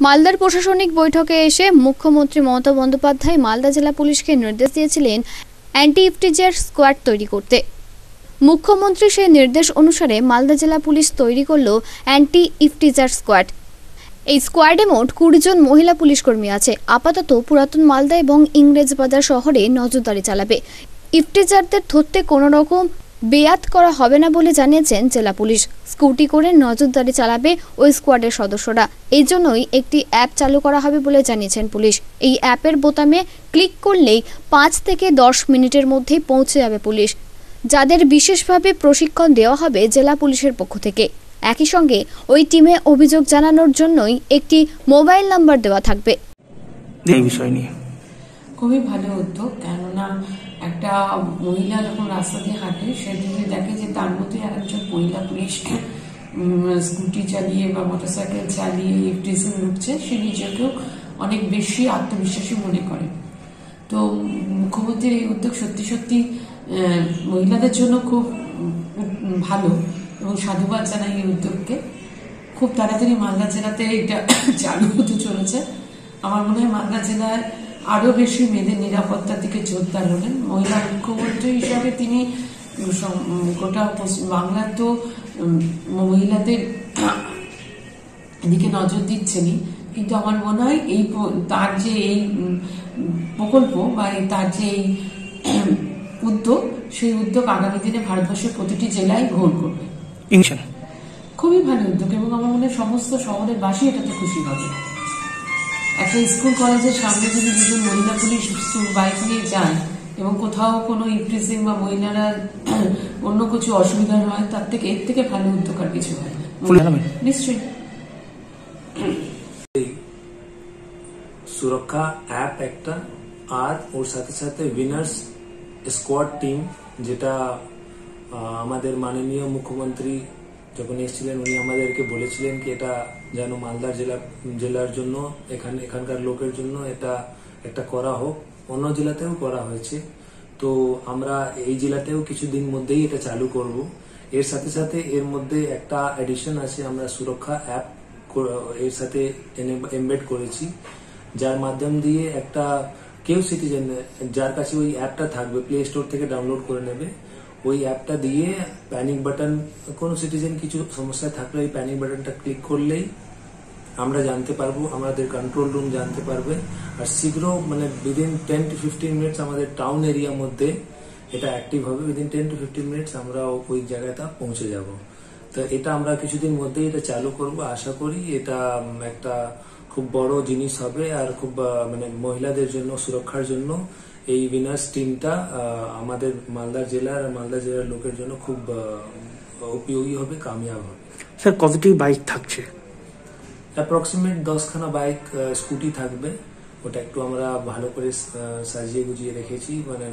মালদার প্রশাসনিক বৈঠকে এসে মুখ্যমন্ত্রী মমতা বন্দ্যোপাধ্যায় মালদা জেলা পুলিশকে নির্দেশ দিয়েছিলেন অ্যান্টি ইফটিজার স্কোয়াড তৈরি করতে। মুখ্যমন্ত্রী সেই নির্দেশ অনুসারে মালদা জেলা পুলিশ তৈরি করল অ্যান্টি ইফটিজার স্কোয়াড। এই স্কোয়াডে মোট 20 জন মহিলা পুলিশকর্মী আছে। আপাতত পুরাতন মালদা এবং ইংরেজবাজার শহরে নজরদারি চালাবে। ইফটিজারদের ধরতে কোনো রকম বেয়াত করা হবে না বলে জানিয়েছেন জেলা পুলিশ। স্কুটি করে নজরদারি চালাবে ওই স্কোয়াডের সদস্যরা। এই জন্যই একটি অ্যাপ চালু করা হবে বলে জানিয়েছেন পুলিশ। এই অ্যাপের বোতামে ক্লিক করলেই 5 থেকে 10 মিনিটের মধ্যেই পৌঁছে যাবে পুলিশ, যাদের বিশেষভাবে প্রশিক্ষণ দেওয়া হবে জেলা পুলিশের পক্ষ থেকে। একই সঙ্গে ওই টিমে অভিযোগ জানানোর জন্যই একটি মোবাইল নাম্বার দেওয়া থাকবে। এই বিষয় নিয়ে খুবই ভালো উদ্যোগ, কেননা একটা মহিলা যখন রাস্তা দিয়ে হাঁটে সে যদি দেখে যে তার মধ্যে একজন মহিলা পুলিশ স্কুটি চালিয়ে বা মোটরসাইকেল চালিয়ে ইফটিজিং উঠছে, সে নিজেকেও অনেক বেশি আত্মবিশ্বাসী মনে করে। তো মুখ্যমন্ত্রীর এই উদ্যোগ সত্যি সত্যি মহিলাদের জন্য খুব ভালো এবং সাধুবাদ জানাই এই উদ্যোগকে। খুব তাড়াতাড়ি মালদা জেলাতে এটা চালু হতে চলেছে। আমার মনে হয় মালদা জেলায় আরো বেশি মেয়েদের নিরাপত্তার দিকে জোরদার হলেন। মহিলা মুখ্যমন্ত্রী হিসাবে তিনি গোটা বাংলার তো মহিলাদের দিকে নজর দিচ্ছেনই, কিন্তু আমার মনে হয় এই তার যে এই প্রকল্প বা তার যে এই উদ্যোগ, সেই উদ্যোগ আগামী দিনে ভারতবর্ষের প্রতিটি জেলায় গ্রহণ করবে। খুবই ভালো উদ্যোগ এবং আমার মনে হয় সমস্ত শহরের বাসী এটাতে খুশি হবে। একটা স্কুল কলেজের সামনে যদি দুজন মহিলা পুলিশ বাইক নিয়ে যায় এবং কোথাও কোনো ইফটিজিং বা মহিলারা অন্য কিছু অসুবিধা হয়, তার থেকে এর থেকে ভালো উদ্যোগ আর কিছু হয় নিশ্চয়ই। সুরক্ষা অ্যাপ একটা, আর ওর সাথে সাথে উইনার্স স্কোয়াড টিম, যেটা আমাদের মাননীয় মুখ্যমন্ত্রী যখন এসেছিলেন উনি আমাদেরকে বলেছিলেন কি এটা যেন মালদা জেলার জন্য এখানকার লোকের জন্য এটা একটা করা হোক। অন্য জেলাতেও করা হয়েছে, তো আমরা এই জেলাতেও কিছুদিন মধ্যেই এটা চালু করব। এর সাথে সাথে এর মধ্যে একটা এডিশন আছে, আমরা সুরক্ষা অ্যাপ এর সাথে এমবেড করেছি, যার মাধ্যম দিয়ে একটা কেউ সিটিজেন যার কাছে ওই অ্যাপটা থাকবে প্লে স্টোর থেকে ডাউনলোড করে নেবে। ওই অ্যাপটা দিয়ে প্যানিক বাটন, কোনো সিটিজেন কিছু সমস্যা থাকলে ওই প্যানিক বাটনটা ক্লিক করলেই আমরা জানতে পারবো, আমাদের কন্ট্রোল রুম জানতে পারবে। আর শীঘ্র মানে উইদিন 10 to 15 মিনিটস আমাদের টাউন এরিয়ার মধ্যে এটা অ্যাক্টিভ হবে। উইদিন 10 to 15 মিনিটস আমরা ওই জায়গাটা পৌঁছে যাব। তো এটা আমরা কিছুদিন মধ্যেই এটা চালু করব। আশা করি এটা একটা খুব বড় জিনিস হবে আর খুব মানে মহিলাদের জন্য সুরক্ষার জন্য এই উইনার্স টিমটা আমাদের মালদা জেলার লোকের জন্য খুব উপযোগী হবে, কামিয়াব হবে। স্যার, কতটি বাইক থাকছে? অ্যাপ্রক্সিমেট 10খানা বাইক স্কুটি থাকবে। ওটা একটু আমরা ভালো করে সাজিয়ে গুজিয়ে রেখেছি, মানে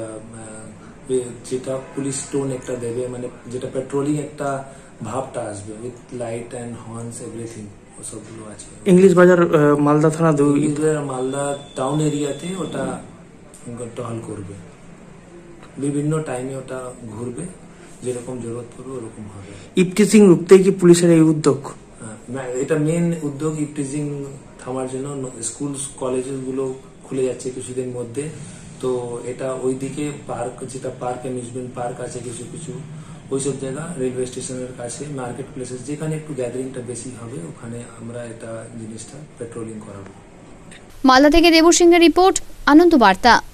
যেটা পুলিশ টোন একটা দেবে, মানে যেটা পেট্রোলিং একটা ভাবটা আসবে, with light and horns everything, সবগুলো আছে। ইংলিশ বাজার মালদা থানা মালদা টাউন এরিয়াতে ওটা টহল করবে, বিভিন্ন টাইমে ওটা ঘুরবে, যেরকম জরুরত পড়বে ওরকম হবে। ইফটিজিং রুখতে কি পুলিশের এই উদ্যোগ? এটা মেন উদ্যোগ। ইফটিজিং থামার জন্য স্কুল কলেজ গুলো খুলে যাচ্ছে কিছুদিন মধ্যে, তো এটা ওইদিকে পার্ক, যেটা পার্ক অ্যামিউজমেন্ট পার্ক আছে কিছু কিছু, ওইসব জায়গা, রেলওয়ে স্টেশনের কাছে, মার্কেট প্লেসেস যেখানে একটু গ্যাদারিংটা বেশি হবে, ওখানে আমরা এটা জিনিসটা পেট্রোলিং করাবো। মালদা থেকে দেবু সিংহের রিপোর্ট, আনন্দ বার্তা।